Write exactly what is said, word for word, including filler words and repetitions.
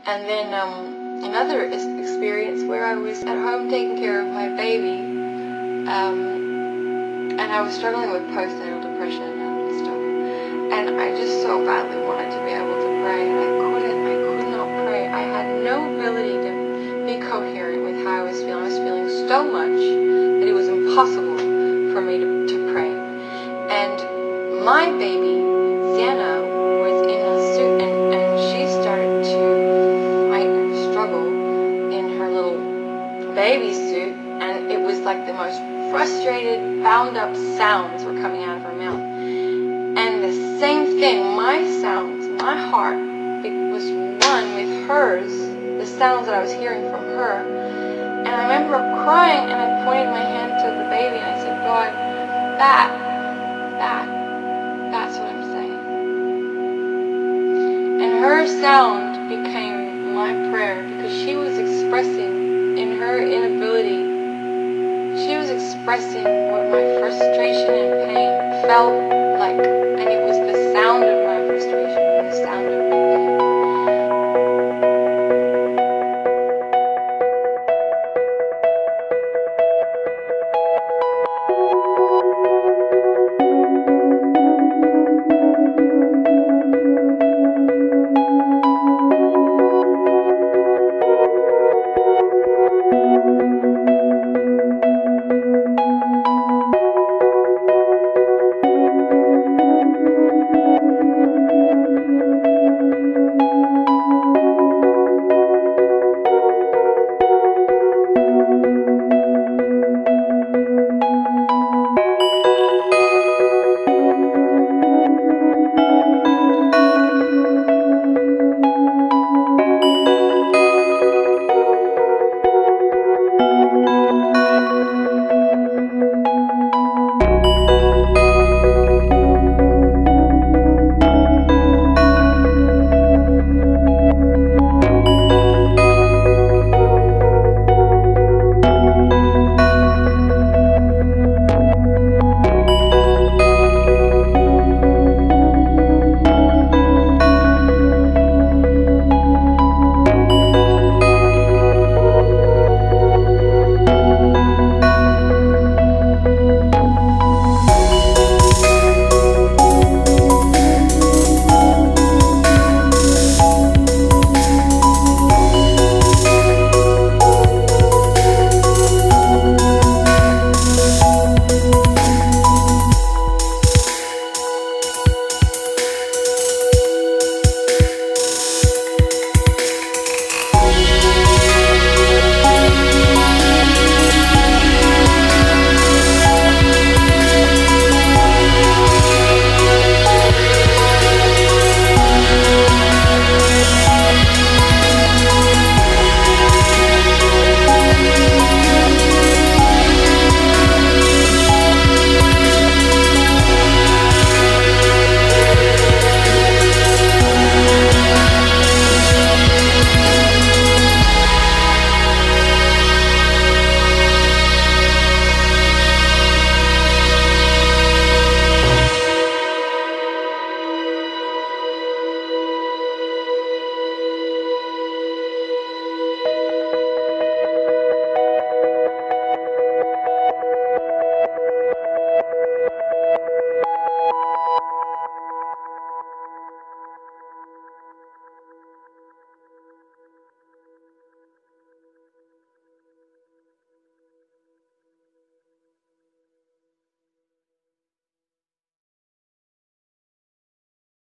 And then um, another experience where I was at home taking care of my baby, um, and I was struggling with postnatal depression and stuff. And I just so badly wanted to be able to pray, and I couldn't. I could not pray. I had no ability to be coherent with how I was feeling. I was feeling so much that it was impossible for me to, to pray. And my baby, Sienna, was in a suit, and, and she started to fight and struggle in her little baby suit, and it was like the most frustrated, bound up sounds were coming out of her mouth. And the same thing, my sounds, my heart, it was one with hers, the sounds that I was hearing from her. And I remember crying, and I pointed my hand to the baby, and I said, God, that, that, that's what I'm saying. And her sound became my prayer, because she was expressing in her inability, she was expressing what my frustration and pain felt